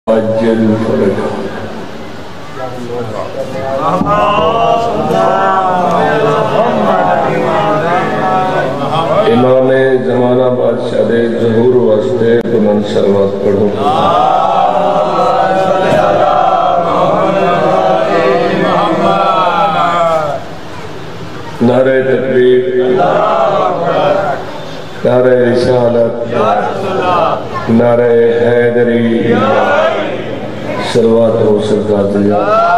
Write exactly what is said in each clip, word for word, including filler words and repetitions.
عجل فرجا امام زمانہ بادشاہ دے ظہور واسطے بلند سلوات پڑھو نعرہ تکبیر نعرہ رسالت نعرہ حیدری سلوات ہو سرکار دیا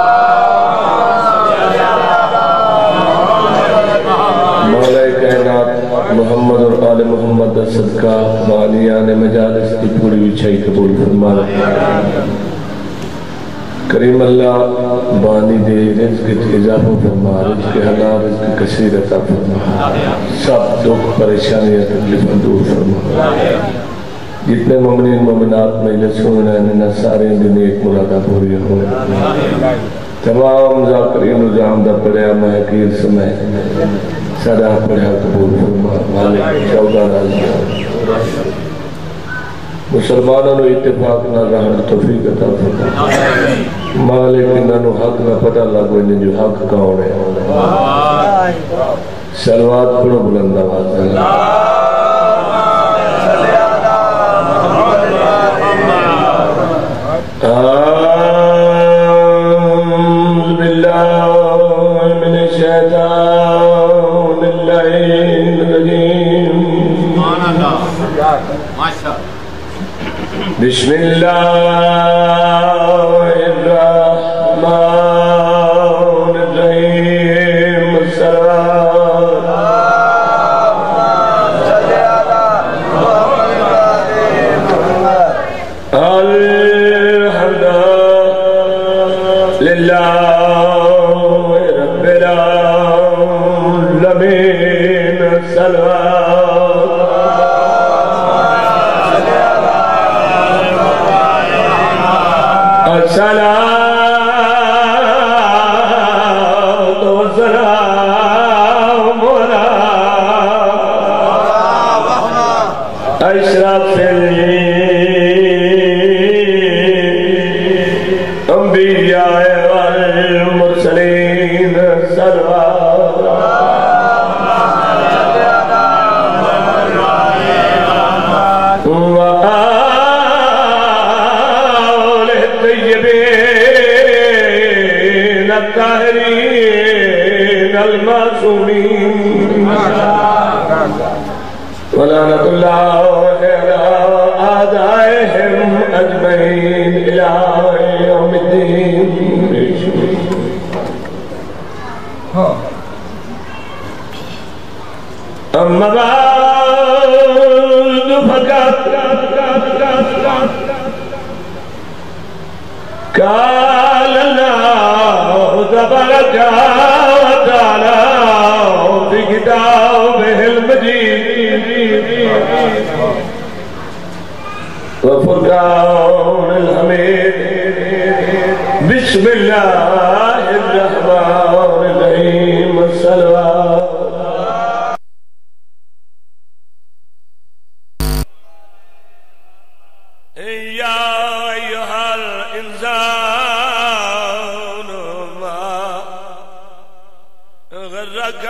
مولا کائنات محمد اور آل محمد صدقہ بانیان مجالس کی پوری وچھائی قبول فرما کریم اللہ بانی دے رزق اضافہ فرما رزق حلال رزق کثیر عطا فرما سب دکھ پریشانیاں تکلیفاں دور فرما جتنے مومنین مومنات مجلس ہونا انہا سارے دن ایک مرادہ پوری ہوں تمام ذاکرین و جہاں دا پڑھیا محقیر سمیں سادہ پڑھیا قبول فرما مالک چودہ راضیہ مسلمانوں نے اتفاق نہ رہا توفیق عطا فرما مالک انہوں حق نہ پتہ لگو انہیں جو حق کون ہے سلوات پڑھو بلند آواز ہے اعوذ باللہ من الشیطان اللعین الرجیم بسم اللہ الرحمن الرحیم الحمد للہ رب العالمین الصلاة والسلام على أشرف الأنبياء والمرسلين صلوات وآل الطيبين الطاهرين المعصومين ولعنة الله على أعدائهم أجمعين إلى يوم الدين أما بعد فقط قال الله تبارك وتعالى في كتابه المجيد وفرقان الحميد بسم الله الرحمن الرحيم الصلوات يا أيها الإنسان ما غرك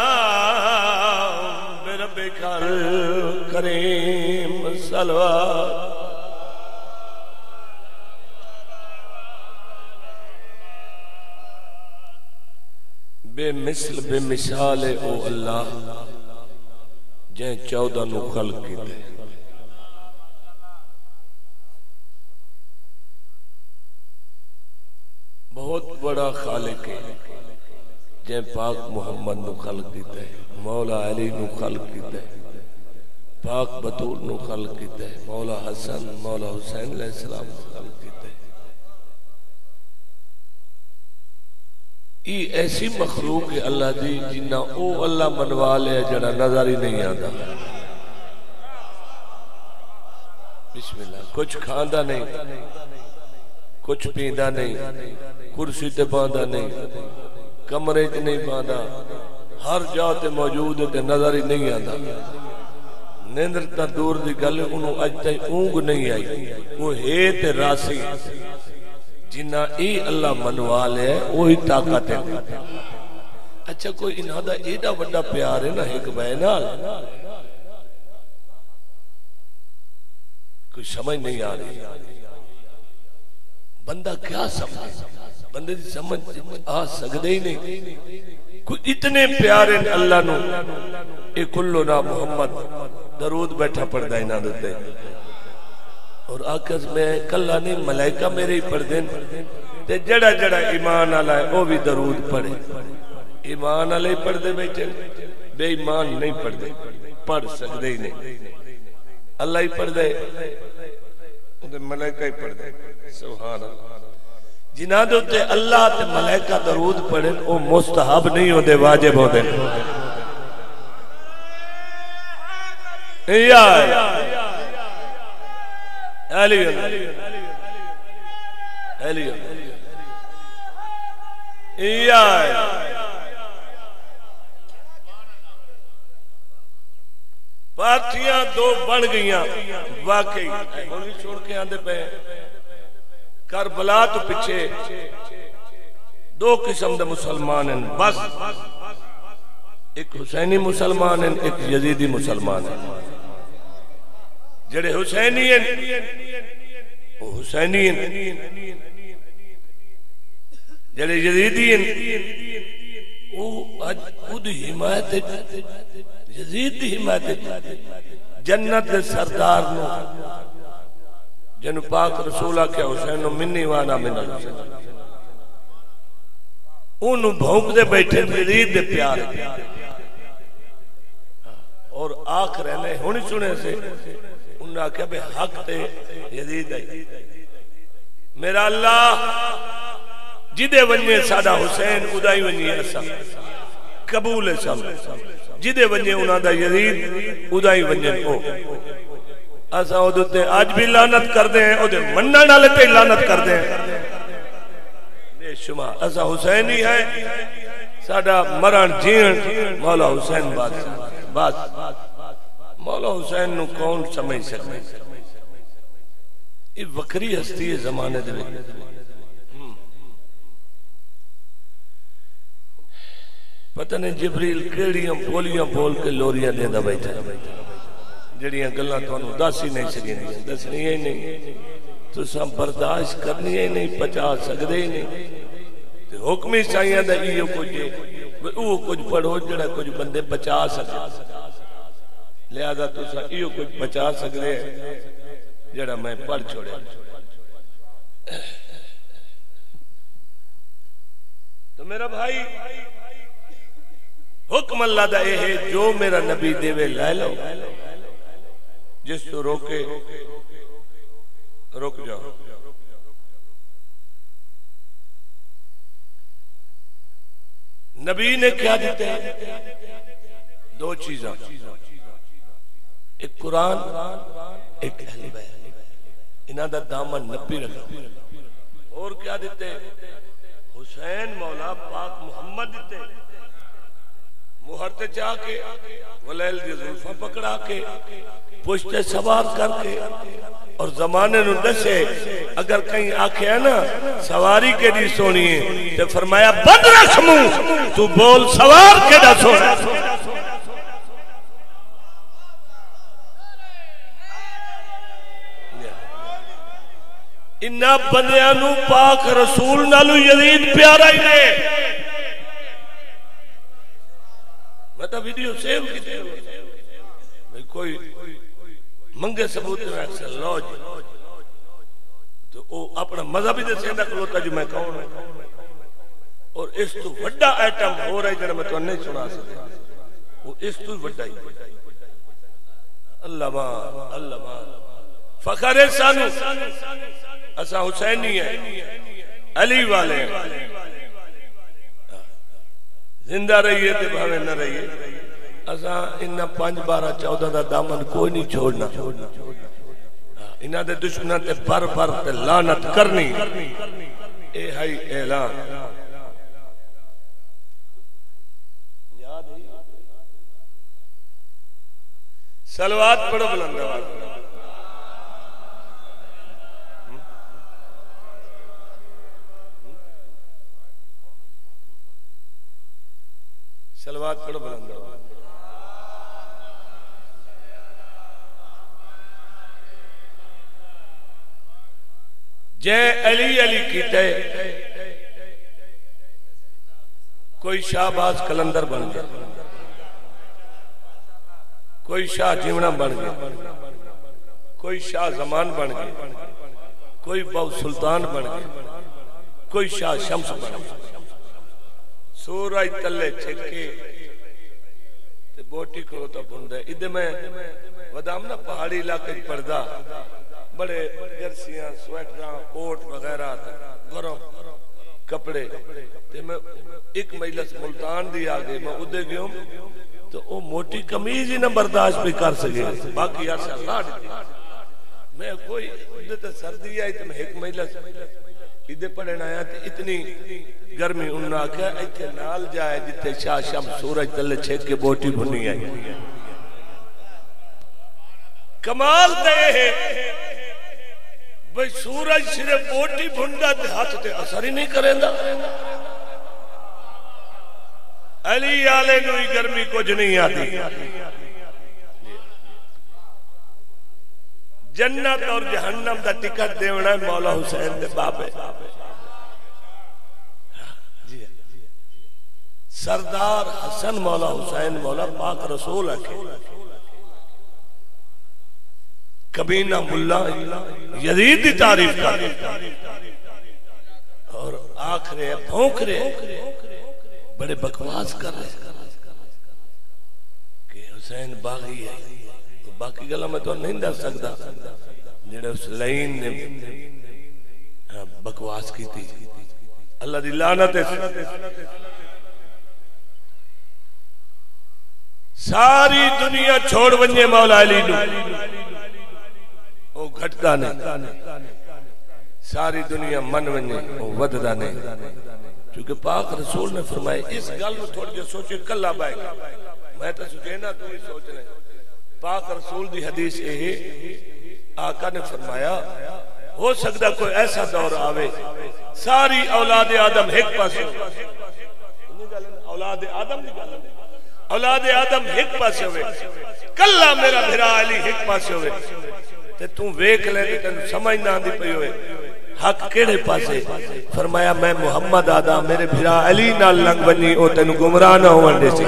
بربك الكريم الصلوات بے مثل بے مثال او اللہ جن چودہ نو خلق کیتے بہت بڑا خالق ہے جن پاک محمد نو خلق کیتے مولا علی نو خلق کیتے پاک بطول نو خلق کیتے مولا حسن مولا حسین علیہ السلام نو خلق کیتے یہ ایسی مخلوق ہے اللہ دی جنہ او اللہ منوا لے جڑا نظر ہی نہیں آتا بسم اللہ کچھ کھاندہ نہیں کچھ پیندہ نہیں کرسی تے باندھا نہیں کمرے تے نہیں باندھا ہر جاتے موجود تے نظر ہی نہیں آتا نیندر تا دور دی گل انہوں اج تائیں اونگ نہیں آئی وہ ہے تے راسی جنہ ای اللہ منوال ہے وہی طاقت ہے اچھا کوئی انہاں دا ایڈا بڑا پیار ہے نا ایک بینال کوئی سمجھ نہیں آ رہی بندہ کیا سمجھے بندے دی سمجھ آ سکدے ہی نہیں کوئی اتنے پیارے اللہ نو اے کلو نا محمد درود بیٹھا پڑھ دا انہاں دے اور آکس میں کلہ نہیں ملائکہ میرے ہی پڑھ دیں تے جڑا جڑا ایمان آلہ ہے وہ بھی درود پڑھے ایمان آلہ ہی پڑھ دے بیٹھے بے ایمان نہیں پڑھ دے پڑھ سکدے ہی نہیں اللہ ہی پڑھ دے ملائکہ ہی پڑھ دے سبحان اللہ جنہاں دے ہوتے اللہ تے ملائکہ درود پڑھیں وہ مستحب نہیں ہوتے واجب ہوتے یا علی علی یا پارٹیاں دو بڑھ گئیاں واقعی ہونی چھوڑ کے آندے پہ کربلا تو پچھے دو قسم دے مسلمان ہیں بس ایک حسینی مسلمان ہیں ایک یزیدی مسلمان ہیں جڑے حسینی ہیں وہ حسینی ہیں جڑے یزیدی ہیں وہ خود حمایت یزید دی حمایت جنت سردار نو جن پاک رسولہ کے حسین منی وانا من الحسین انہوں بھونک دے بیٹھے یزید دے پیار اور آنکھ رہنے ہونی سنے سے انہوں نے کہا بے حق تے یزید ہے میرا اللہ جدے ونجے سادہ حسین ادائی ونجے ایسا قبول ہے سب جدے ونجے انہوں دا یزید ادائی ونجے او ایسا وہ دوتے آج بھی لانت کر دیں او دے منہ نالے تے لانت کر دیں بے شما ایسا حسینی ہے سادہ مران جین مولا حسین بات بات مولا حسین نو کون سمجھ سکتے یہ وکری ہستی ہے زمانے دے پتہ نہیں جبریل کیڑیاں بولیاں بول کے لوریاں دیندہ بیٹھا جڑیاں گلاں تو انہوں داسی نہیں سکیں دسنی ہی نہیں تو سب برداشت کرنی ہی نہیں پچا سکدے ہی نہیں حکمی چاہیے دا ایو کچھ او کچھ پڑھو جڑا کچھ بندے بچا سکے لہذا تو سا ایو کچھ بچا سکدے جڑا میں پڑھ چھوڑے تو میرا بھائی حکم اللہ دا اے ہے جو میرا نبی دیوے لے لو جس تو روکے روک جاؤ نبی نے کیا دیتے ہیں دو چیزاں ایک قرآن ایک اہل بیت انہاں دا دامن نپی رکھا اور کیا دیتے حسین مولا پاک محمد دیتے مہرتے چاہ کے ولیل دی ظلفہ پکڑا کے پوشتے سوار کر کے اور زمانے نو دسے اگر کہیں آکھے ہے نا سواری کے دی سونی ہے تو فرمایا بد رکھمو تو بول سوار کے دا سونا انہا بندیانو پاک رسول نالو یزید پیارا ہی دے میں تو ویڈیو سیو کی دے کوئی منگے ثبوت میں اکثر لو جی تو وہ اپنا مذہبی دے سیندہ کلوتا جو میں کہوں اور اس تو وڈا ایٹم ہو رہا ہے جنہا میں تو نہیں سنا سکتا وہ اس تو وڈا ہی اللہ مان اللہ مان فخر سانو اسا حسینی ہے علی والے ہیں زندہ رہیے تے بھاوے نہ رہیے اسا انہا پانچ بارہ چودہ دا دامن کوئی نہیں چھوڑنا انہا دے دشمنہ تے بر بر تے لانت کرنی اے ہائی اعلان صلوات پڑھو بلند آواز صلوات پڑھو بلند آواز جے علی علی کیتے کوئی شاہ باز کلندر بن گیا کوئی شاہ جیونہ بن گیا کوئی شاہ زمان بن گیا کوئی بہو سلطان بن گیا کوئی شاہ شمس بن گیا سورج تلے چھکے تے بوٹی کھڑوتا بندے ادھے میں ودامنا پہاڑی علاقے پردہ بڑے جرسیاں سویٹراں کوٹ وغیرہ گرم کپڑے تے میں ایک مجلس ملتان دی آگے میں ادھے گیوں تو وہ موٹی کمیز ہی نہ برداشت بھی کر سکے باقی عرصہ اللہ دی میں کوئی ادھے تے سردی آئی تو میں ایک مجلس ادھے پڑھنا آیا تے اتنی گرمی انہاں کہا ایتھے نال جائے جتے شاہ شم سورج تلے چھیک کے بوٹی بھنی آئی کمال دے ہے بھئی سورج صرف بوٹی بھنڈا تے ہاتھ تے اثر ہی نہیں کریں دا علی آلے نوی گرمی کچھ نہیں آتی جنت اور جہنم دا ٹکٹ دیونا ہے مولا حسین دے بابے سردار حسن مولا حسین مولا پاک رسول ہے کبینہ ملا یزید دی تعریف کر اور آخرے بھونک رہے بڑے بکواس کر رہے کہ حسین باغی ہے باقی گلہ میں تو نہیں در سکتا جڑے اس لائن نے بکواس کی تھی اللہ دی لعنت ہے ساری دنیا چھوڑ ونجے مولا علی نو وہ گھٹتا نہیں ساری دنیا من ونجے وہ وددا نہیں کیونکہ پاک رسول نے فرمائے اس گل میں تھوڑی جو سوچے کلہ بائے میں تو سوچے نا تو ہی سوچ رہے پاک رسول دی حدیث یہ آقا نے فرمایا ہو سکتا کوئی ایسا دور آوے ساری اولاد آدم ایک پاس اولاد آدم اولاد آدم ایک پاس ہوئے کلہ میرا بھرا علی ایک پاس ہوئے تے تم ویک لے تے تینوں سمجھ نہ آندی پئی ہوئے حق کیڑے پاسے فرمایا میں محمد آدھا میرے بھرا علی نال لنگ بنی او تینوں گمراہ نہ ہون دے سی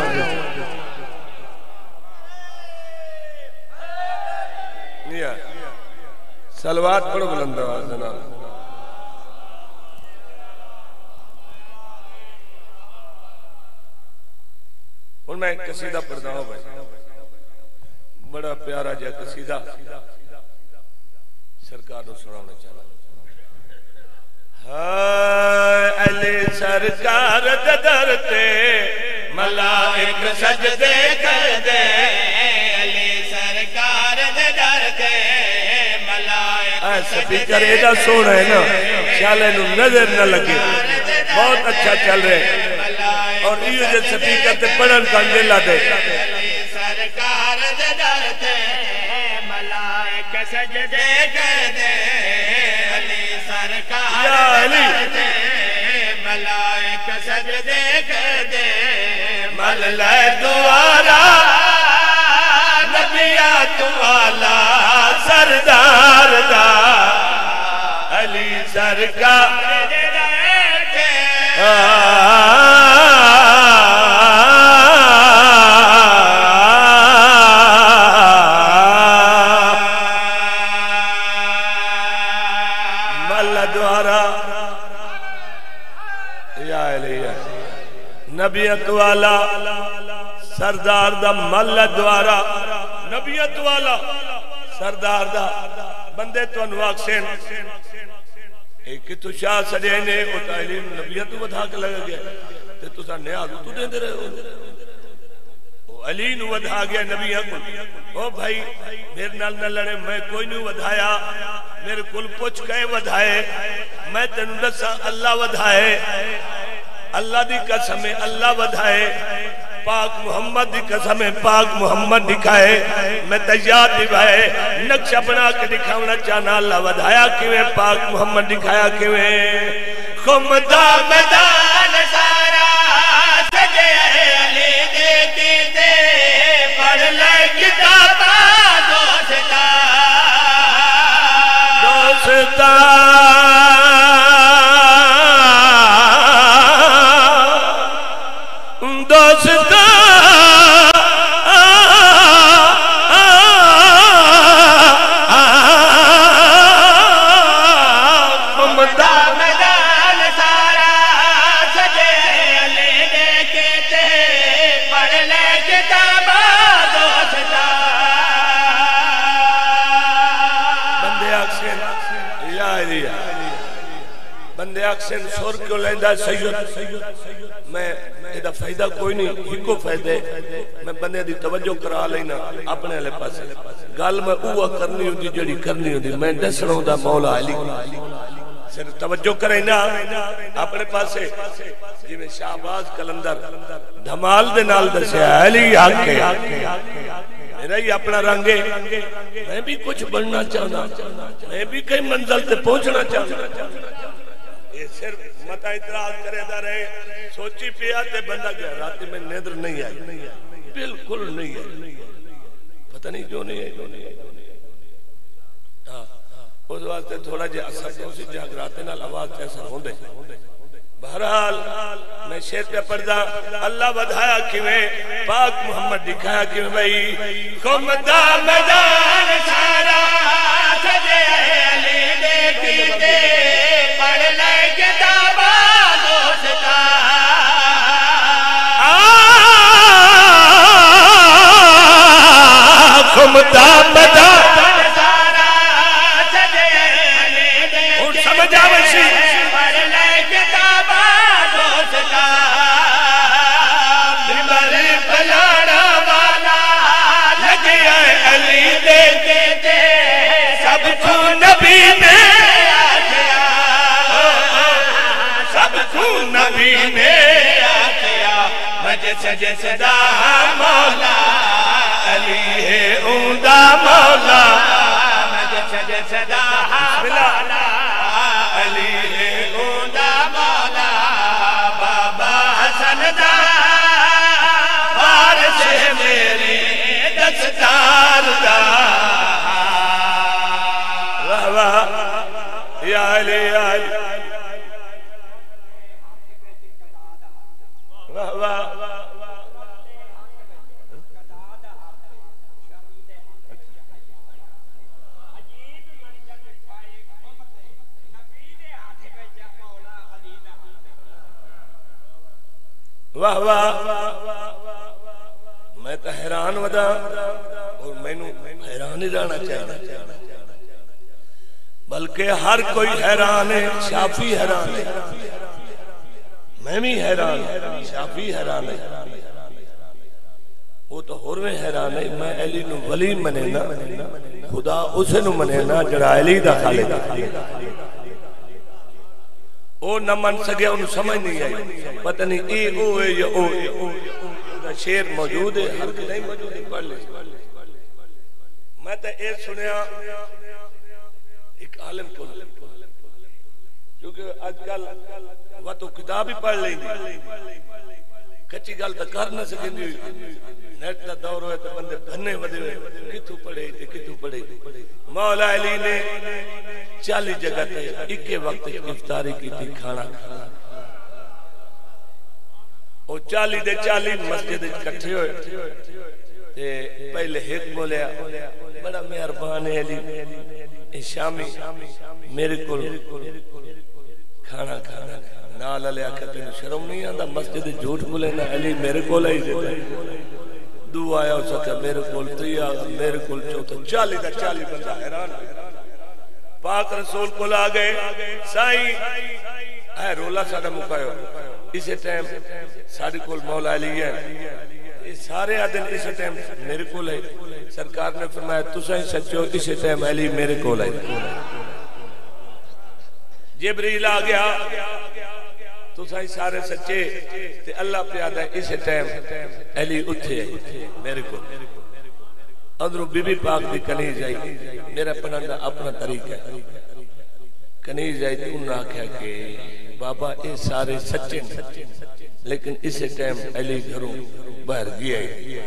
سلوات پڑھو بلند آواز جناب ان میں ایک قصیدہ پڑھتا ہوں بھائی بڑا پیارا جا قصیدہ سرکار نے سنانا چاہتا علی سرکار درتے ملائک سجدے کر دے علی سرکار درتے ملائک ایسا بھی کرے دا سونا ہے نا شالے نو نظر نہ لگے بہت اچھا چل رہے اور یہ جو سپیکر تے پڑھن کا دل دے علی سرکار درتے ملائک سجدے کر دے یا علی ملائک سجدے کر دے مل لے دوارا نبیات والا سردار دا علی سرکار نبیت والا سردار دا مل دوارا نبیت والا سردار دا بندے تو انواق سین ایک تو شاہ سجینے او تعلیم نبیت ودھا کے لگا گیا تے تو سا نیاز تو دیں دے رہے ہو علی نو ودھا گیا نبیت کو او بھائی میرے نال نہ لڑے میں کوئی نو ودھایا میرے کل پوچھ کہے ودھائے میں تنو دسا اللہ ودھائے اللہ دی قسم اللہ ودھائے پاک محمد دی قسم پاک محمد دکھائے میں تیار دیوائے نقشہ بنا کے دکھاؤنا چاہنا اللہ ودھایا کیویں پاک محمد دکھایا کیویں خمدہ میدان سارا سجے علی دیتی تے پڑھ لے کتابہ دوستا دوستا دوستا خمدہ میدان سارا سجے علی دیکھتے پڑھ لے کتابہ دوستا بندے آکسین یا علی بندے آکسین سور کیوں لیندہ سید میں ایدہ فائدہ کوئی نہیں ہی کو فائدہ ہے میں بندے دی توجہ کرا لینا اپنے علیہ پاس گال میں اوہ کرنی ہوں دی جڑی کرنی ہوں دی میں دسنا ہوں دا مولا علی صرف توجہ کریں نا اپنے پاس جی میں شہباز کلندر دھمال دے نال دسے علی آکے میرا ہی اپنا رنگے میں بھی کچھ بڑھنا چاہنا میں بھی کئی منزل تے پہنچنا چاہنا یہ صرف متا اعتراض کرے دا رہے سوچی پیا تے بندہ گیا راتی میں نیدر نہیں آئی بالکل نہیں آئی پتہ نہیں کیوں نہیں آئی کیوں نہیں آئی اس واسطے تھوڑا جے اثر اسی جاگراتے نال آواز کیسا ہوں دے بہرحال میں شیر پہ پڑھ دا اللہ ودھایا کیویں پاک محمد دکھایا کیویں بھئی خمدہ میدان سارا سجے علی دیکھتے پڑھ لے کتابہ دوستا خمدہ میدان سارا سجے علی دیکھتے سمجھا وشی پڑھ لے کتابہ دوستا بمر پلانا والا لگے علی دیکھتے سب کو نبی نے نبی نے آکیا مجھے سجے صدا مولا علی ہے اوندہ مولا مجھے سجے صدا مولا علی ہے اوندہ مولا بابا حسن دا وارث ہے میری دستار دا واہ واہ یا علی یا علی واہ واہ میں تو حیران ودا اور میں نو حیران ہی رہنا چاہیے بلکہ ہر کوئی حیران ہے شافی حیران ہے میں بھی حیران شافی حیران ہے وہ تو ہور میں حیران ہے میں علی نو ولی منینا خدا اسے نو منینا جڑا علی دا خالق او نہ من سکے انہوں سمجھ نہیں آئی پتہ نہیں اے او ہے یا او ہے شیر موجود ہے ہر کی نہیں موجود ہے پڑھ لے میں تو اے سنیا ایک عالم کو کیونکہ آج کل وہ تو کتاب ہی پڑھ لیں دی کچی گل تو کر نہ سکیں دی نیٹ کا دور ہوئے تو بندے بھنے ودے ہوئے کتھو پڑھے تھے کتھو پڑھے تھے مولا علی نے چالی جگہ تے اکے وقت افطاری کی تھی کھانا او چالی دے چالی مسجد کٹھے ہوئے تے پہلے ایک بولیا بڑا مہربان ہے علی شامی میرے کو کھانا کھانا نال علی آکھا تینو شرم نہیں آندا مسجد جھوٹ بولے نا علی میرے کو لائی دیتا دو آیا ہو سکتا میرے کول تری آگا میرے کول چوتا چالی دا چالی بندہ حیران پاک رسول کو لا گئے سائیں اے رولا ساڑھا مکایو اسے ٹائم ساڑھی کول مولا علی ہے سارے آدن اسے ٹائم میرے کول ہے سرکار نے فرمایا تسائیں سچو اسے ٹائم علی میرے کول ہے جبریل آ گیا تو سائیں سارے سچے تے اللہ پیادا ہے اس ٹائم علی اٹھے میرے کو اندروں بی بی پاک دی کنیز آئی میرا پناندہ اپنا طریقہ ہے کنیز آئی تو انہوں نے کہا کہ بابا اے سارے سچے لیکن اس ٹائم علی گھروں باہر گیا ہے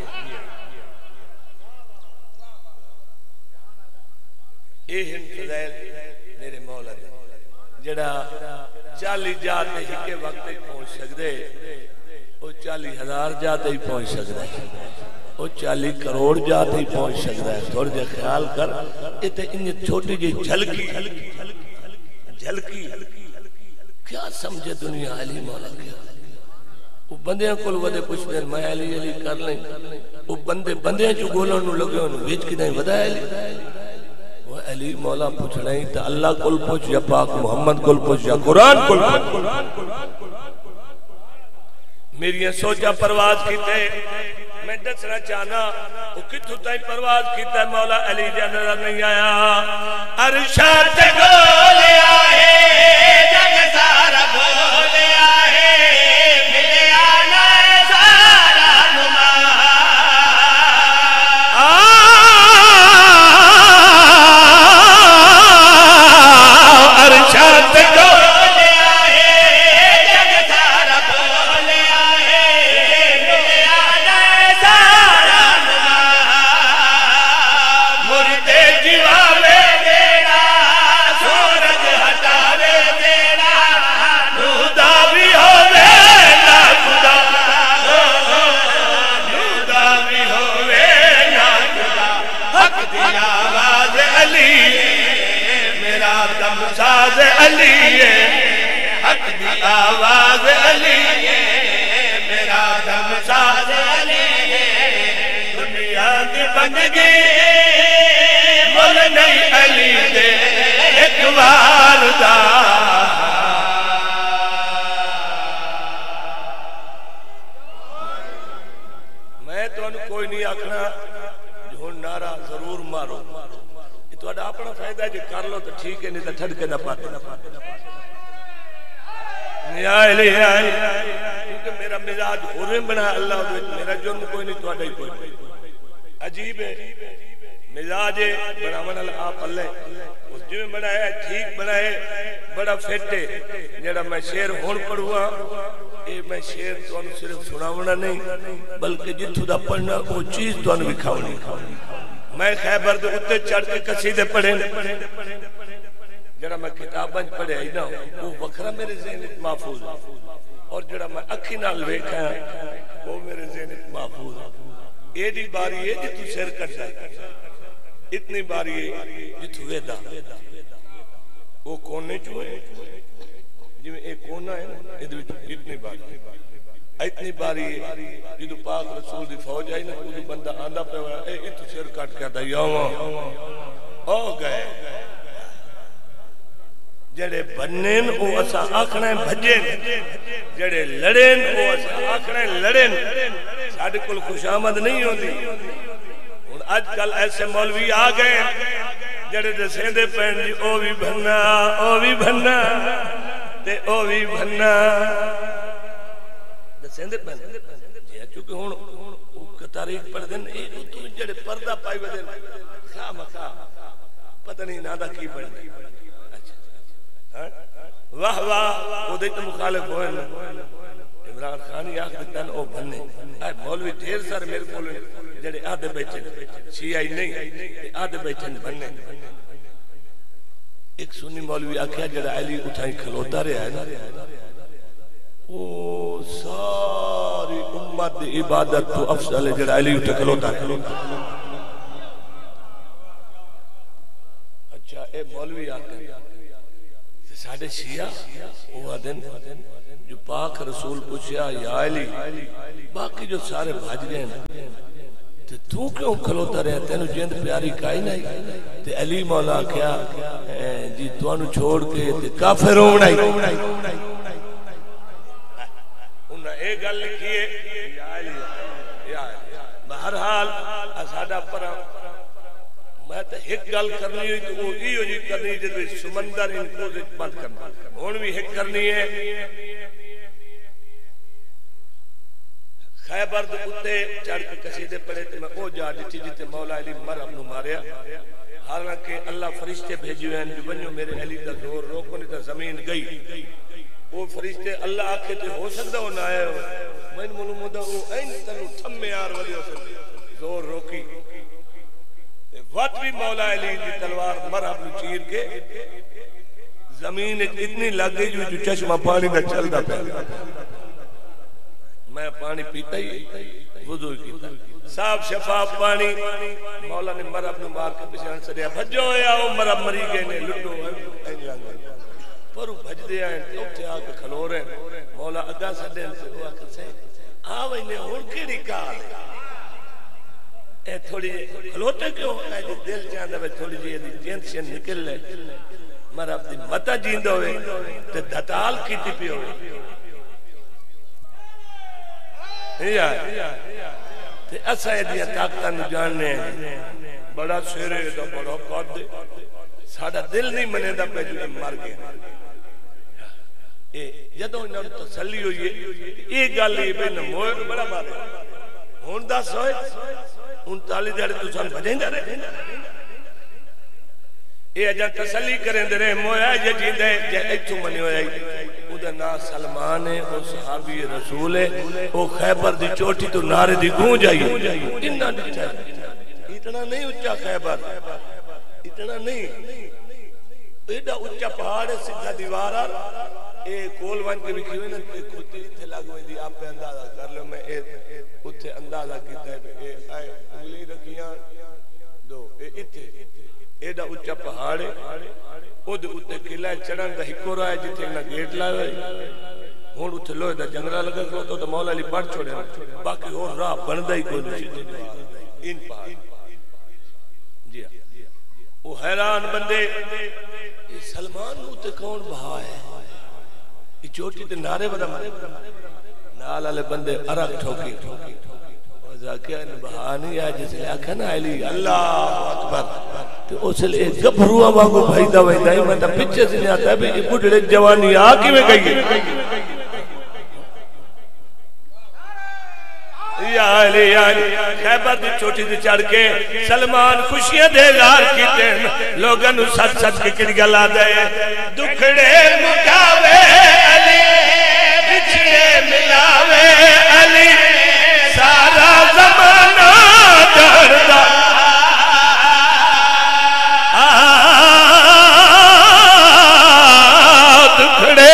اے ہن فضائل میرے مولا دے جڑا چالی جاتے ہی کے وقت ہی پہنچ سکتے وہ چالی ہزار جاتے ہی پہنچ سکتا ہے وہ چالی کروڑ جاتے ہی پہنچ سکتا ہے تھوڑا جا خیال کر یہ تے انہیں چھوٹی جی جھلکی جھلکی کیا سمجھے دنیا علی مولا کیا وہ بندیاں کل ودے پوچھ دیں میں علی علی کر لیں وہ بندے بندیاں جو گولوں نو لگے انہوں ویچ کی نہیں ودا علی وہ علی مولا پوچھ رہی تا اللہ کل پوچھ یا پاک محمد کل پوچھ یا قرآن کل پوچھ میری سوچا پرواز کیتے میں دسنا چاہنا وہ کتھو تائیں پرواز کیتا ہے مولا علی جا نظر نہیں آیا ارشاد گولے آئے جگ سارا بولے آئے ملے آنا سارا نما ارشاد گولے آئے جگ سارا بولے آئے ملے آنا سارا نما مردے جیواوے دینا سورج ہٹاوے دینا نودا بھی ہووے نا خدا نودا بھی ہووے نا خدا حق دی آواز علی میرا دم ساز علی حق دی آواز علی میرا دم ساز علی دنیا دی بندگی مل نہیں علی دے ایک وار دا میں تو انہوں کوئی نہیں آکھنا جو نعرہ ضرور مارو یہ تو اپنا فائدہ ہے جو کر لو تو ٹھیک ہے نہیں تو ٹھڑ کے نہ پاتے یا علی یا علی کیونکہ میرا مزاج ہو رہے بنا اللہ میرا جرم کوئی نہیں تو اڈائی کوئی عجیب ہے مزاج بنا من آپ اللہ اس جو بنایا ٹھیک بنائے بڑا فٹ ہے جڑا میں شیر ہون پڑھوا اے میں شیر تو انہوں صرف سناونا نہیں بلکہ جتھو دا پڑھنا وہ چیز تو انہوں بکھاونی میں خیبر دے اتے چڑھ کے قصیدے پڑھیں جڑا میں کتاباں پڑھے ہی نہ وہ وکھرا میرے ذہن محفوظ ہے اور جڑا میں اکھی نال ویکھا ہے وہ میرے ذہن محفوظ ہے ایڈی باری ہے جتو سر کٹ جائے اتنی باری ہے جتو ویدہ وہ کونے چوئے جو ایک کونا ہے اتنی باری اتنی باری ہے جدو پاک رسول دی فوج آئی نا وہ بندہ آندہ پہ ہوا اے اتو سر کٹ کہتا یاواں او گئے جڑے بنین او اسا آکھنے بھجین جڑے لڑین او اسا آکھنے لڑین ساڑھے کل خوش آمد نہیں ہوتی آج کل ایسے مولوی آ گئے جڑے دسیں دے پہن جی او بھی بھننا او بھی بھننا تے او بھی بھننا دسیں دے پہن جی چونکہ ہون تاریخ پڑھ دن تو جڑے پردہ پائی بدن خواہ مخواہ پتہ نہیں نادہ کی پڑھنے واہ واہ وہ دیکھتے مخالف ہوئے عمران خانی آخ دیتا ہے او بھننے آئے مولوی ڈھیر سارے میرے کولے جڑے آدھے بیٹھن شیعہ نہیں آدھے بیٹھن بھننے ایک سنی مولوی آکھیا جڑا علی اٹھائیں کھلوتا رہا ہے نا او ساری امت عبادت تو افضل ہے جڑا علی اٹھائیں کھلوتا ہے اچھا اے مولوی آکھیا ساڑھے شیعہ ہوا دن جو پاک رسول پوچھیا یا علی باقی جو سارے بھاج گئے تے تو کیوں کھلوتا رہے تینو جند پیاری کائی نہیں تے علی مولا کیا جی تو انو چھوڑ کے تے کافر ہونائی انہا ایک گل لکھیے یا علی یا علی بہرحال اسادہ پرہ میں تو ایک گل کرنی ہوئی تو وہ ایو جی کرنی جدوی سمندر ان کو بند کرنا ہون بھی ایک کرنی ہے خیبر دے اتے چڑھ کے قصیدے پڑھے تے میں او جا ڈٹھی جتے مولا علی مرحب نو ماریا حالانکہ اللہ فرشتے بھیجے ہیں جو بنیو میرے علی دا زور روکو نہیں تا زمین گئی وہ فرشتے اللہ آکھے تے ہو سکتا ہو نہ آئے ہو میں ملو مدہ او این تنو تھمے آر ولی ہو سکتا زور روکی وقت بھی مولا علی دی تلوار مرحب نو چیر کے زمین اتنی لگ گئی جو چشمہ پانی دا چل دا پہلے میں پانی پیتا ہی وضو کیتا صاحب شفاف پانی مولا نے مرحب نو مار کے پچھان سے دیا بھجو یا وہ مرحب مری گئے نے لٹو این لگ گئے پر وہ بھج دیا ہیں تو اٹھے آکے کھلو رہے ہیں مولا اگا سدین سے وہ آکے سے آوئی نے ہون کیڑی کار اے تھوڑی کھلوتے کیوں اے جو دل چاندہ میں تھوڑی جی جینشن نکل لے مرحب دی متا جیندہ ہوئے تے دھتال کیتی پی ہوئے تے ایسا ہے دیا طاقتہ نو جاننے ہیں بڑا سیرے دا بڑا قد دے ساڑا دل نہیں منے دا پہ جو مر گئے جدو انہوں نے تسلی ہوئی ہے ایک گال یہ بے نموئے تو بڑا مارے ہون دا سوئے ان تالی دیڑے تو سان بھجیں جا رہے اے اجا تسلی کریں دے رہے مویا یہ جیندے جے ایچو منی ہویا ادھا نا سلمان ہے او صحابی رسول ہے او خیبر دی چوٹی تو نارے دی گونج آئی اتنا ڈچا اتنا نہیں اچھا خیبر اتنا نہیں ایڈا اچھا پہاڑ ہے سدھا دیوارا اے کول وان کے بھی کھوئے نا کھوتی تھے لگوئے دی آپ پہ اندازہ کر لو میں اتھے اندازہ کیتا ہے اے آئے انگلی رکھیاں دو اے اتھے ایڈا اچھا پہاڑ ہے ادھے اتھے قلعہ چڑھن دا ہکو رہا ہے جتھے انہا گیٹ لائے ہوئے ہون اتھے لوئے دا جنگلہ لگا کرو تو مولا علی پڑھ چھوڑے باقی ہو راہ بندہ ہی کوئی نہیں ان پہاڑ جی وہ حیران بندے یہ سلمان اتھے کون بہا ہے یہ چوٹی تے نعرے بدا نال والے بندے عرق ٹھوکی ذاکر بہانی ہے جس لئے آکھا نا علی اللہ اکبر تو اس لئے گبھروا مانگو بھائی دا وہی دائی میں تا پچھے سے نہیں آتا ہے یہ بڑھڑے جوانی آکی میں گئی یا علی یا علی خیبر دی چھوٹی دی چڑھ کے سلمان خوشیاں دے لار کی دین لوگاں نو سچ سچ کے کڑ گلا دے دکھڑے مکاوے علی بچھڑے ملاوے علی سارا زمانہ دردہ دکھڑے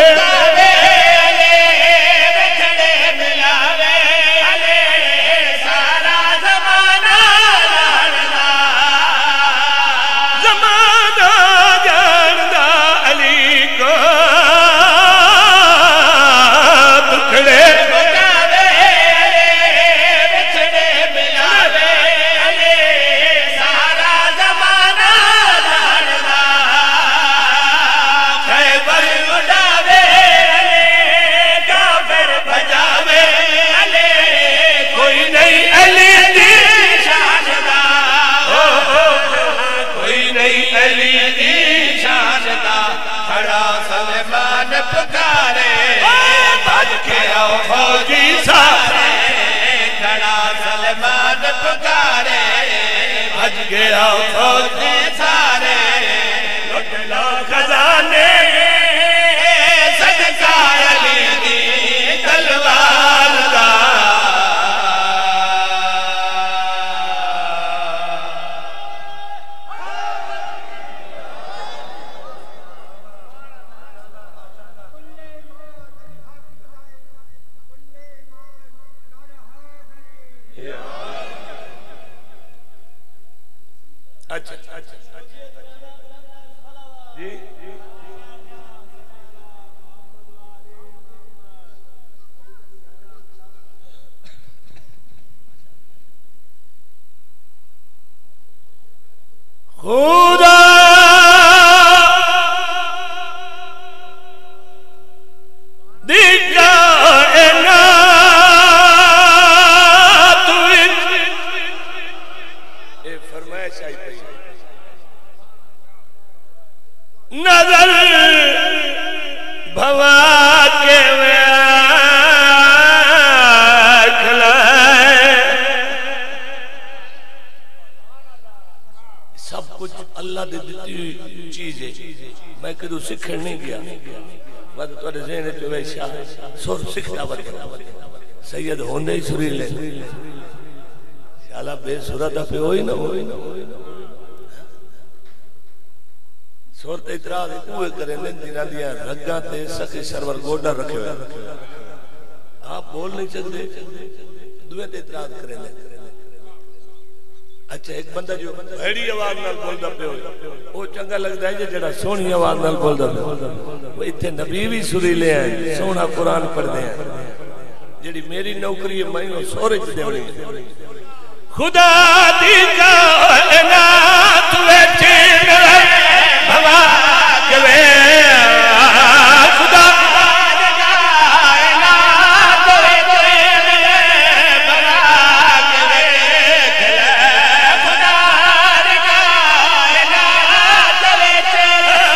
گیا فوجی سارے لٹ لو خزانے صدقہ علی دی تلوار دا اچھا اچھا جی خدا دیکھا نظر بھوا کے میں ہے میں کدو سکھن نہیں گیا بات توڑے ذہن چوے شاہ سور سکھتا وقت سید ہوندے ہی سری لے شالا بے صورت پہ ہوئی نہ ہوئی نہ صورت اعتراض کوئے کریں لیں دینا دیا رگاں تے سخی سرور گوڑا رکھے ہوئے آپ بول نہیں چکتے دوے تے اعتراض کریں لیں اچھا ایک بندہ جو بھیڑی آواز نال بول دا پہ ہوئی وہ چنگا لگ دا ہے جڑا سونی آواز نال بول دا پہ وہ اتنے نبی بھی سری لے آئے سونا قرآن پڑھ دے ہیں جڑی میری نوکری ہے میں سورج دے ہوئی خدا دی کائنات ویچے بھوا کبے خدا دی کائنات ویچے بھوا کبے خدا دی کائنات ویچے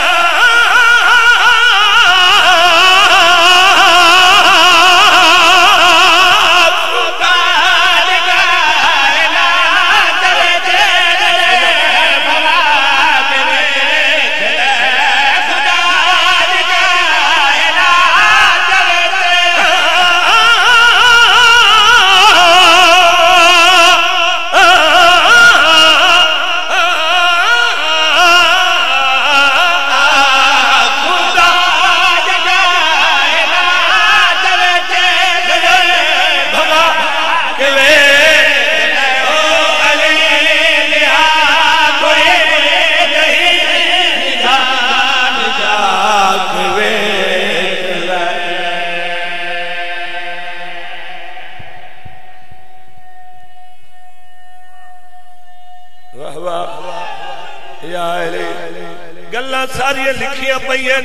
گلہ ساری لکھیاں پہین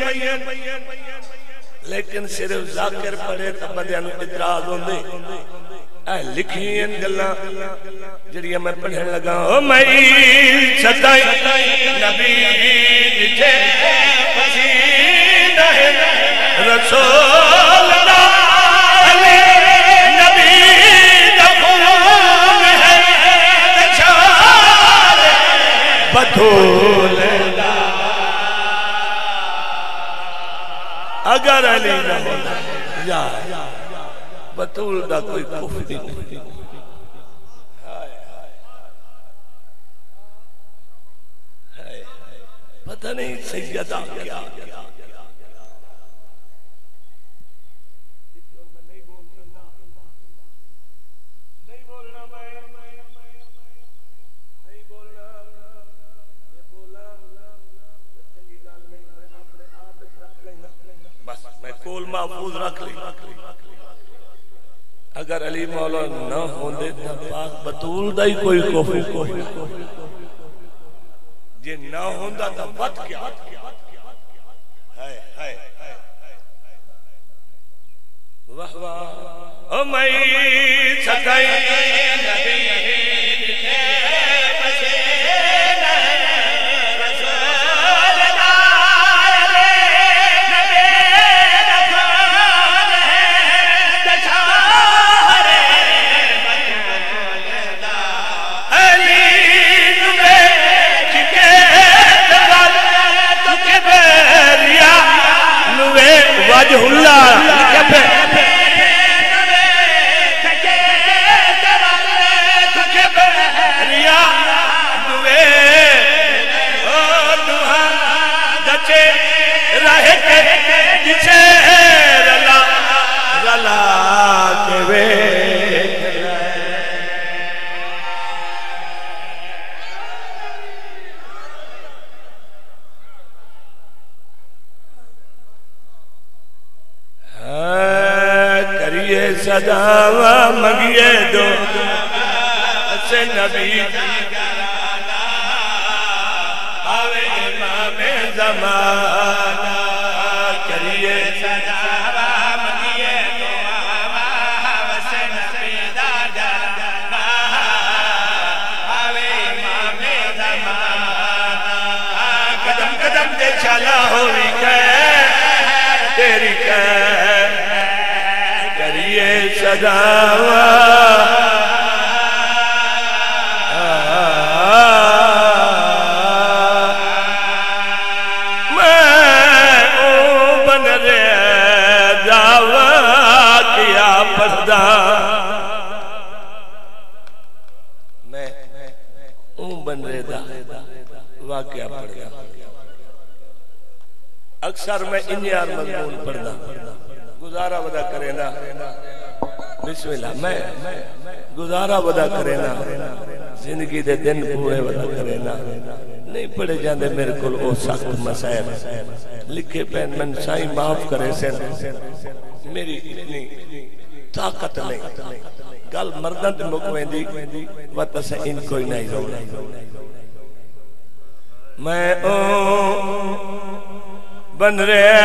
لیکن صرف ذاکر پڑھے تب بندیاں اعتراض ہوں دے اے لکھیاں گلہ جڑیاں میں پڑھنے لگا او مئی چھتائی نبی جھے پسینہ ہے رسول اللہ نبی دخون ہے دچار بطول اگر علی نہ ہونا یا بطول دا کوئی کفری نہیں پتہ نہیں سیدہ کیا کول محفوظ رکھ لی اگر علی مولا نہ ہوندے تو پاک بطول دا ہی کوئی کوفی کوئی جے نہ ہوندہ تو بات کیا واہ واہ او مئی چھتائی نبی واجہ اللہ کہتے ریا دوے او دوہاں دچے راہ کے جسے رلا رلا کے وے صداوہ مگیے دو سے نبی آوے امام زمانہ کریے صداوہ مگیے دو سے نبی آوے امام زمانہ قدم قدم دے چالا ہوئی کہ تیری کہ صداوہ دعویٰ کیا پردہ میں اون بن رہے دا واقعہ پڑھا اکثر میں انیار مضمون پڑھنا گزارا ودا کرے نا بسم اللہ میں گزارا ودا کرے نا زندگی دے دن پورے ودا کرے نا نہیں پڑھے جاندے میرے کل او سخت مسائل لکھے پین من سائیں معاف کرے سے میری اتنی طاقت نہیں گل مردن تے مکویں دی وطا سے ان کوئی نہیں روڑا میں او بن رہے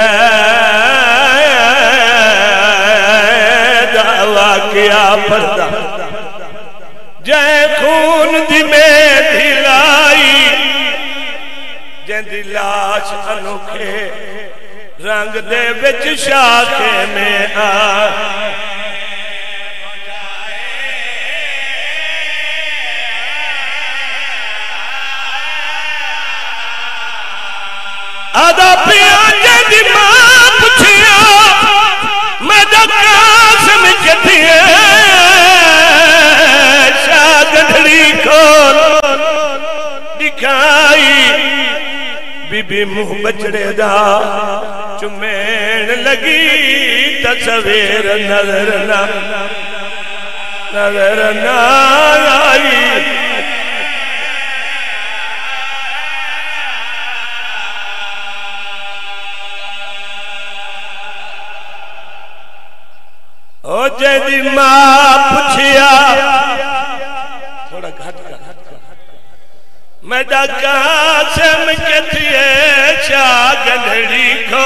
دعویٰ کیا پردہ جائے خون دی میں دلائی جائے دلاش انوکھے رنگ دے وچ شاخے میں آئے آدھا پیا جدی ماں پچھیا میں دکاسم جتیے شاہ گدھڑی کھول دکھائی بی بی منہ بچڑے دا چمین لگی تصویر نظر نہ نظر نہ آئی او جیدی ماں پچھیا تھوڑا گھٹ کر میں ڈاکا سم کتھیے شاہ گندھڑی کھو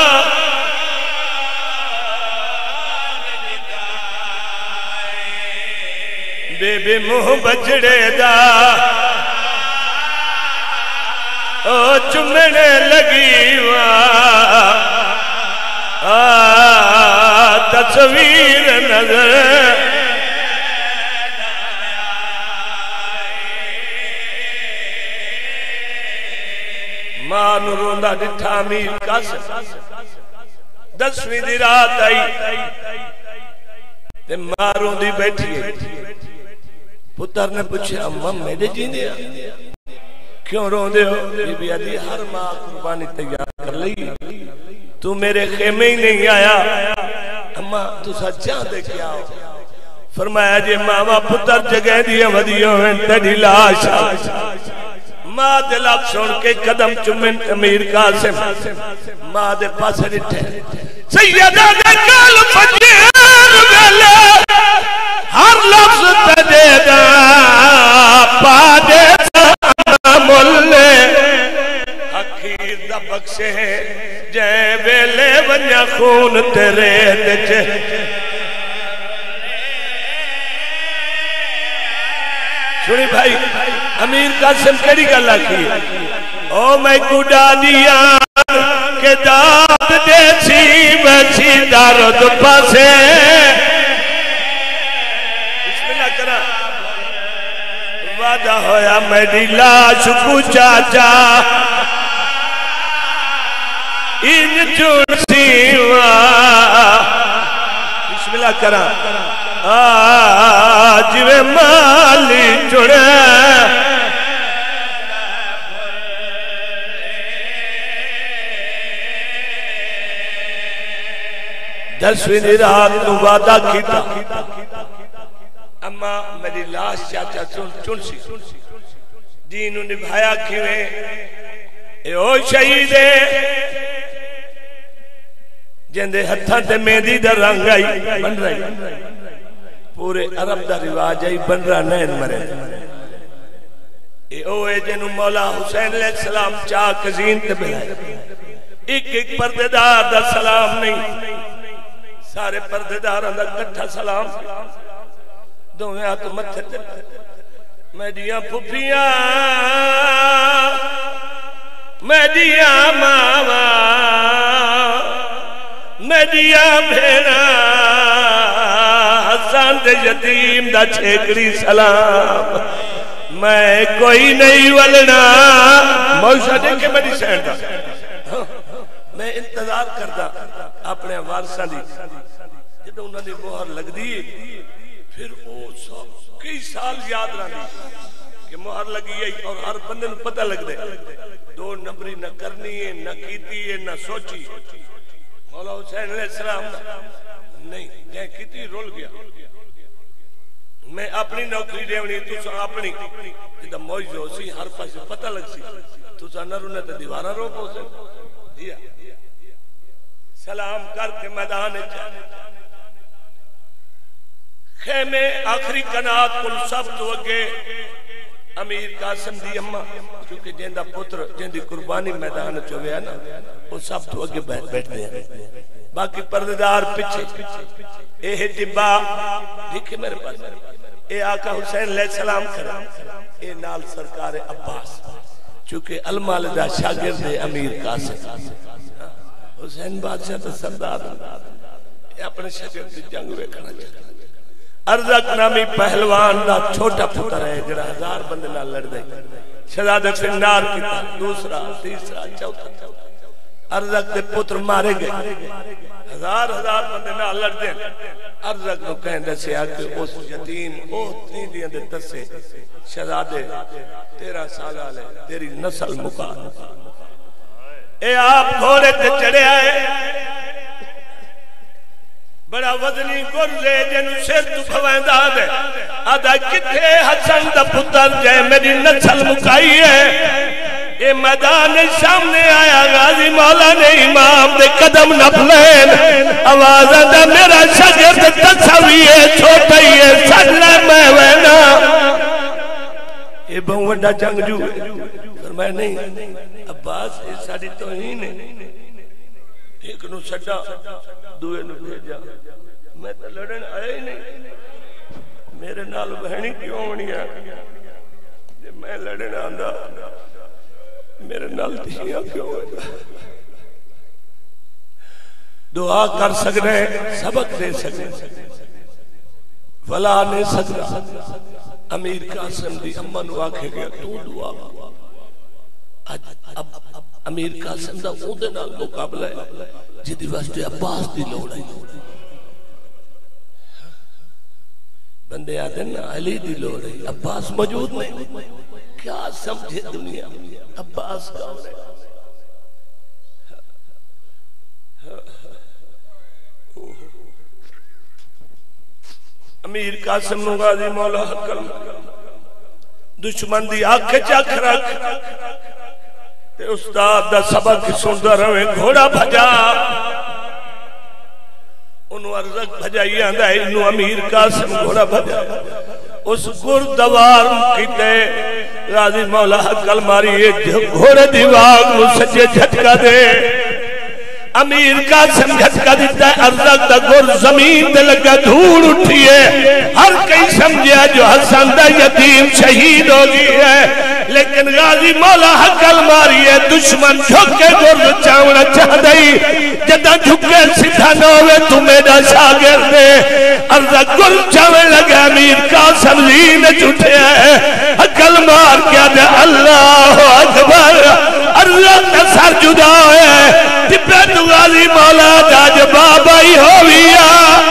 بی بی منہ بچڑے دا او چمنے لگی وہاں تصویر نظر ماں نوروندا ڈٹھا میر قاسم دسویں دی رات آئی تے ماں روندی بیٹھی ہے پتر نے پوچھا اماں میرے جیندے کیوں روندے ہو بی بی آدھی ہر ماں قربانی تیار کر لئی تو میرے خیمے ہی نہیں آیا اماں تو سچاں دے کیا ہو فرمایا جی ماما پتر جگہ دیا ودیوں میں تیری لاشا ماں دے لب سن کے قدم چمن امیر قاسم ماں دے پاس رٹھے سیدہ دے کال فجیر گلے ہر لفظ تجھے دا پا دے سانا ملے حقیر دا بخشے جے ویلے ونیا خون تیرے دچے سنی بھائی امیر قاسم کیڑی گل آکھی او میں گڈا دیا کہ داد دے سی بچی دارد پاسے بسم اللہ کرا وعدہ ہویا میری لاش کو چاچا ان چون سیوا بسم اللہ کرا آج وے مالی چڑے دسویں رات کو وعدہ کیتا اما میری لاش چاچا چون سی دینو نبھایا کیویں اے او شہیدے جندے ہتھاں تے مہندی دا رنگ آئی بن رہی پورے عرب دا رواج آئی بن رہا نین مرے اے او اے جنو مولا حسین علیہ السلام چاک زین تے بلائے ایک ایک پردیدار دا سلام نہیں سارے پردیدار دا کٹھا سلام دوئے ہاتھ متھے تے میڈیاں پھپیاں میڈیاں ماما میڈیاں بھینا حسان دے یتیم دا چھیکڑی سلام میں کوئی نہیں ولنا موشہ دیکھے میری سینڈا میں انتظار کرتا اپنے وارثاں دی جدوں انہاں دی مہر لگدی پھر او کئی سال یاد رہندی کہ مہر لگی ہے اور ہر بندے نوں پتہ لگدے دو نمبری نہ کرنی ہے نہ کیتی ہے نہ سوچی مولا حسین علیہ السلام نہیں جے کیتی رول گیا میں اپنی نوکری دیونی تو اپنی جدا موج ہو سی ہر پاس پتہ لگ سی تو نہ رونے تے دیوارا رو پو سے دیا سلام کر کے میدان چاہے خیمے آخری کنات کل سب تو اگے امیر قاسم دی اممہ چونکہ جیندہ پتر جیندی قربانی میدان چوے ہے نا وہ سب تو اگے بیٹھ دے ہیں باقی پرددار پچھے اے ہٹبا دیکھے میرے پاس اے آقا حسین علیہ السلام کرا اے نال سرکار عباس چونکہ المالدہ شاگرد امیر قاسم حسین بادشاہ تو سردار اے اپنے شاگرد دی جنگ ہوئے کھنا چاہتا ارزق نامی پہلوان دا چھوٹا پتر ہے جڑا ہزار بندے نہ لڑ دے شہزادہ فنار کیتا دوسرا تیسرا چوتھا ارزق دے پتر مارے گئے ہزار ہزار بندے نہ لڑ دے ارزق نو کہیں دسے آکے اس یتیم او تیدیاں دے تسے شہزادے تیرہ سال آلے تیری نسل مکا اے آپ گھوڑے تے چڑھے آئے بڑا وزنی گرزے جنو سر تو کھوائندہ دے آدھا کتھے حسن دا پتر جائے میری نسل مکائی ہے اے میدان سامنے آیا غازی مولا نے امام دے قدم نپلین آواز آدھا میرا شگرد تصوی ہے چھوٹا ہی ہے سڑلے میں وینا اے بہن وڈا جنگ جو ہے فرمائے نہیں عباس اے ساڑی توہین ہے ایک نو سٹا دوئے نو بھیجا میں تو لڑن آیا ہی نہیں میرے نال بہنی کیوں ہونی ہے جب میں لڑن آندھا میرے نال دھیاں کیوں ہوئے دعا کر سکنے سبق دے سکنے ولا نے سکنا امیر قاسم دی اممہ نو آکھے گیا تو دعا اب امیر قاسم دا اودے نال مقابلہ ہے جدی واسطے عباس دی لوڑ ہے بندے آدھے نا علی دی لوڑ ہے عباس موجود نہیں کیا سمجھے دنیا عباس کا ہے امیر قاسم نو غازی مولا حکم دشمن دی آنکھ چک رکھ تے استاد دا سبق سندا رہے گھوڑا بھجا انہوں ارزق بھجائی آندہ ہے انہوں امیر قاسم گھوڑا بھجا اس گردوار کیتے غازی مولا حقل ماری گھوڑے دیواغ سچے جھٹکا دے امیر قاسم جھٹکا دیتا ہے ارزق دا گر زمین دے لگا دھوڑ اٹھئے ہر کئی سمجھیا جو حسن دا یتیم شہید ہو گئی ہے لیکن غازی مولا حقل ماری ہے دشمن جھکے گر چاونا چاہ دئی جدہ جھکے سدھا نوے تو میرا شاگر دے ارزق گر چاوے لگا امیر قاسم زین جھٹے ہے حقل مار کیا دے اللہ اکبر ارزق کا سر جدا ہے تپے تو غازی مولا جاج بابا ہی ہویا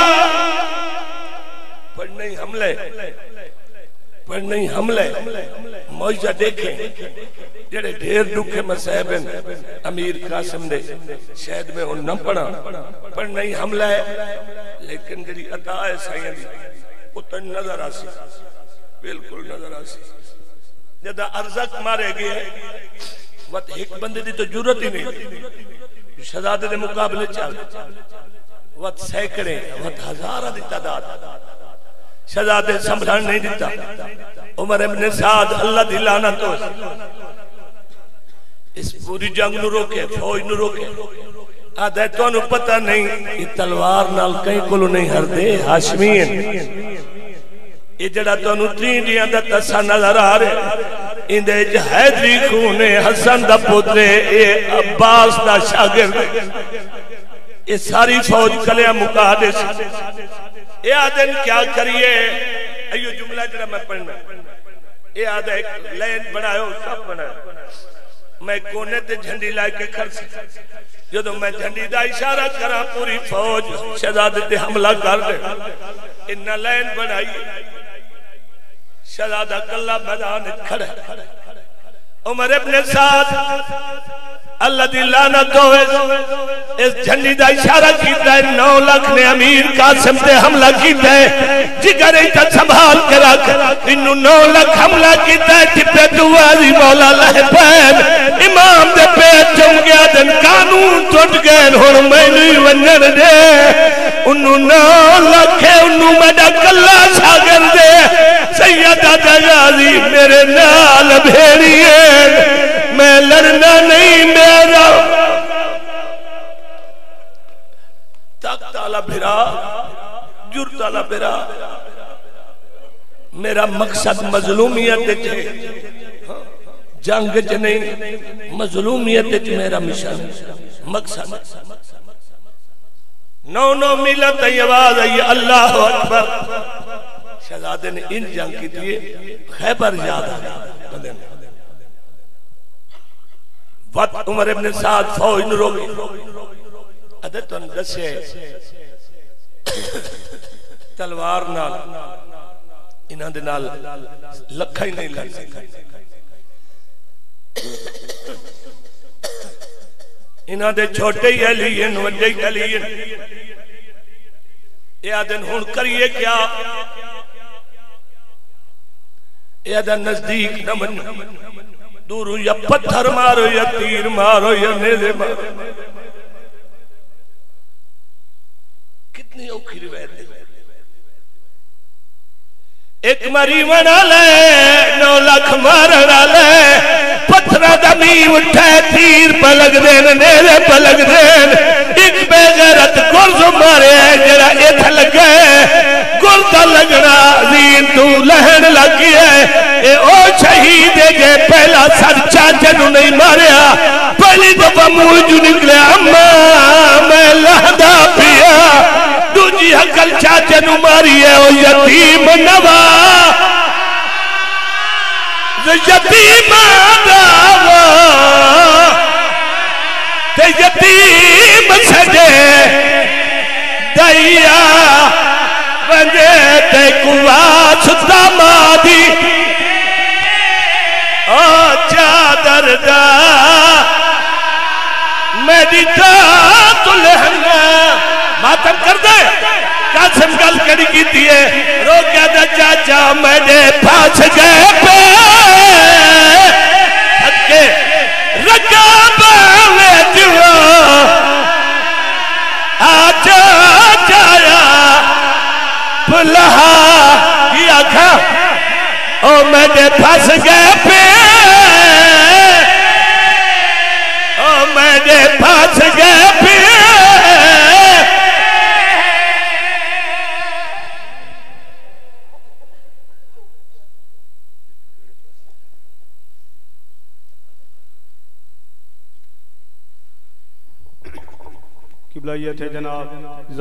پڑھ نہیں حملے پڑھ نہیں حملے موجہ دیکھیں جڑے ڈھیر دکھے مسائب ہیں امیر قاسم دے شاید میں ان نہ پڑھا پڑھ نہیں حملہ ہے لیکن جڑی عطا ہے سائیں دی اتن نظر آسی بالکل نظر آسی جدہ ارزق مارے گئے وقت ایک بندے دی تو جرت ہی نہیں شہزادے دے مقابلے چاہ وقت سینکڑے وقت ہزارہ دی تعداد شہزادے سنبھلان نہیں دیتا عمر ابن سعد اللہ دی لعنت ہو اس پوری جنگ نو روکے فوج نو روکے آدھے تو انہوں پتہ نہیں یہ تلوار نال کہیں کلو نہیں ہر دے ہاشمین یہ جڑا تو انہوں تین دیاں دا تسا نظر آ رہے اندے جہیدی خونے حسن دا پترے اے عباس دا شاگر یہ ساری فوج کلیا مکا دے سی اے آدھن کیا کریے ایو جملہ جڑا میں پڑھنا اے آدھا ایک لین بنائے ہو سب بنائے میں کونے تے جھنڈی لائے کے کھر سے جدو میں جھنڈی دا اشارہ کرا پوری فوج شہزادے تے حملہ کر دے انہا لین بنائی شہزادہ کلہ میدان کھڑے عمر ابن سعد اللہ دی لعنت ہوئے اس جھنڈی دا اشارہ کیتا ہے نو لاکھ نے امیر قاسم تے حملہ کیتا ہے جگر ایتا سنبھال کے رکھ انہوں نو لاکھ حملہ کیتا ہے ٹپے دوازی مولا لہبین امام دے پیٹ چم گیا دن قانون ٹوٹ گئے ہن میں نہیں ونجن دے انہوں نو لاکھ ہے انہوں میڈا کلہ شاگر دے سیدہ غازی میرے نال بھیڑیے میں لڑنا نہیں میرا طاقت والا بھرا جرت والا بھرا میرا مقصد مظلومیت ہے جنگ چ نہیں مظلومیت چ میرا مشن مقصد نو نو ملت آواز آئی اللہ اکبر شہزادے نے ان جنگ کی دیئے خیبر یاد آیا وقت عمر ابن سعد فوج نو روگی عدد تو دسے تلوار نال انہاں دے نال لکھا ہی نہیں لگ سکتا انہاں دے چھوٹے ہی علی ہیں وڈے ہی علی ہیں اے آدن ہون کریے کیا اے آدن نزدیک نہ من دورو یا پتھر مارو یا تیر مارو یا نیزے مارو کتنی اوکھی روایت ہے ایک مریون آلے نو لاکھ مارن آلے پتھرہ دمی اٹھے تیر پلگ دین نیزے پلگ دین ایک بے غیرت گرز مارے جرا ایتھا لگے گرتا لگنا زین تو لہن لگی ہے اے او شہید جے پہلا سر چاچے نو نہیں ماریا پہلی دفعہ موجو نکلے اممہ میں لہدہ پیا دوجی حقل چاچے نو ماری ہے او یتیم نوا یتیم نوا تے یتیم سجے دیا ونجے تے کوا چھتا مادی او چادر دا میری دا تلہنگا ماتم کر دے قاسم گل کری کی دیئے رو کیا دا چاچا میرے پاس گئے پہ ہٹکے رکابہ میں دیوا آجا جایا پلہا کیا کھا او میرے پاس گئے پہ او میرے پاس گئے پہ قبلہ یہ تھے جناب